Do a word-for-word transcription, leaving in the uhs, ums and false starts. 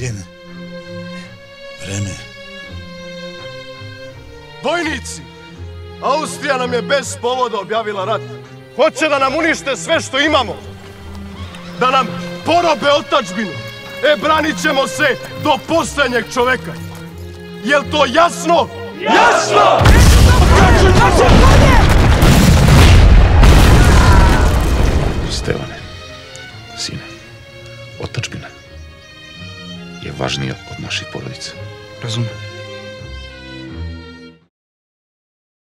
Sin, vreme. Vojnici! Austrija nam je bez povoda objavila rat. Hoće da nam unište sve što imamo. Da nam porobe otadžbinu. E, branit ćemo se do poslednjeg čoveka. Jel to jasno? Jasno! Stevane, sine, otadžbina je važnija od naših porodica. Razumem.